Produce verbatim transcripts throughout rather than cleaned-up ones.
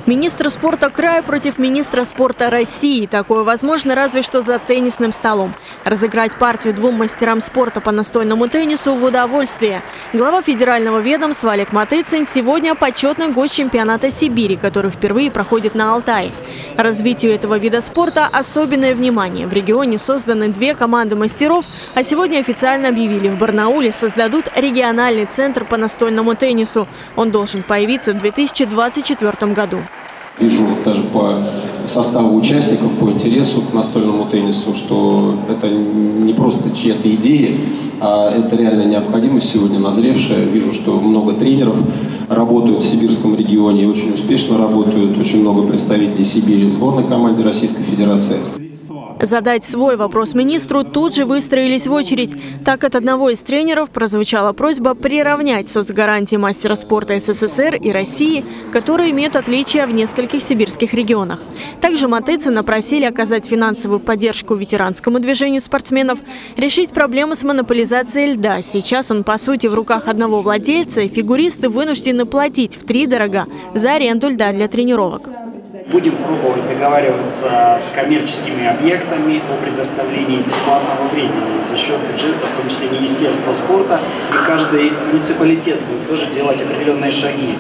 Министр спорта края против министра спорта России. Такое возможно разве что за теннисным столом. Разыграть партию двум мастерам спорта по настольному теннису в удовольствие. Глава федерального ведомства Олег Матыцин сегодня почетный гость чемпионата Сибири, который впервые проходит на Алтае. Развитию этого вида спорта особенное внимание. В регионе созданы две команды мастеров, а сегодня официально объявили, в Барнауле создадут региональный центр по настольному теннису. Он должен появиться в две тысячи двадцать четвёртом году. Вижу даже по составу участников, по интересу к настольному теннису, что это не просто чья-то идея, а это реальная необходимость сегодня назревшая. Вижу, что много тренеров работают в сибирском регионе и очень успешно работают. Очень много представителей Сибири в сборной команде Российской Федерации. Задать свой вопрос министру тут же выстроились в очередь. Так от одного из тренеров прозвучала просьба приравнять соцгарантии мастера спорта СССР и России, которые имеют отличия в нескольких сибирских регионах. Также Матыцина просили оказать финансовую поддержку ветеранскому движению спортсменов, решить проблему с монополизацией льда. Сейчас он, по сути, в руках одного владельца, и фигуристы вынуждены платить втридорога за аренду льда для тренировок. Будем пробовать договариваться с коммерческими объектами о предоставлении бесплатного времени за счет бюджета, в том числе Министерства спорта. И каждый муниципалитет будет тоже делать определенные шаги.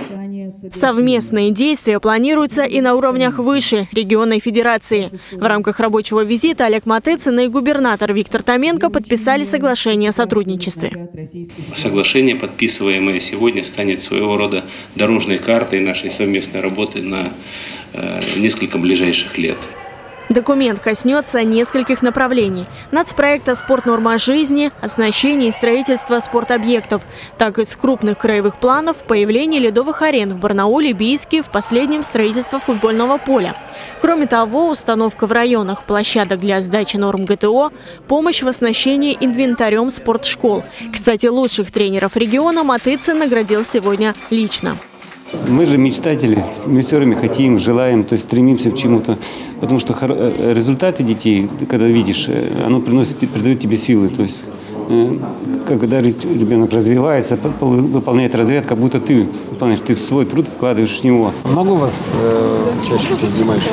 Совместные действия планируются и на уровнях выше региона и федерации. В рамках рабочего визита Олег Матыцин и губернатор Виктор Томенко подписали соглашение о сотрудничестве. Соглашение, подписываемое сегодня, станет своего рода дорожной картой нашей совместной работы на э, несколько ближайших лет. Документ коснется нескольких направлений. Нацпроекта «Спорт. Норма жизни», оснащение и строительство спортобъектов. Так из крупных краевых планов появление ледовых арен в Барнауле, Бийске, в последнем строительство футбольного поля. Кроме того, установка в районах площадок для сдачи норм ГТО, помощь в оснащении инвентарем спортшкол. Кстати, лучших тренеров региона Матыцин наградил сегодня лично. Мы же мечтатели, мы все время хотим, желаем, то есть стремимся к чему-то, потому что результаты детей, когда видишь, оно приносит, придает тебе силы, то есть когда ребенок развивается, выполняет разряд, как будто ты выполняешь, ты свой труд вкладываешь в него. Много у вас э, чаще всего занимаешься?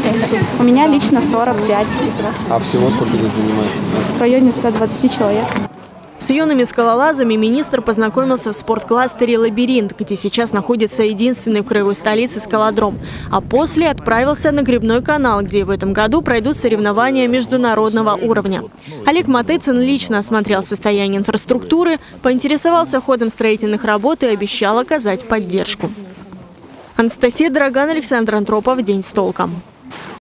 У меня лично сорок пять. А всего сколько лет занимаетесь? В районе ста двадцати человек. С юными скалолазами министр познакомился в спорткластере «Лабиринт», где сейчас находится единственный в краевой столице скалодром. А после отправился на Гребной канал, где в этом году пройдут соревнования международного уровня. Олег Матыцин лично осмотрел состояние инфраструктуры, поинтересовался ходом строительных работ и обещал оказать поддержку. Анастасия Дороган, Александр Антропов. День с толком.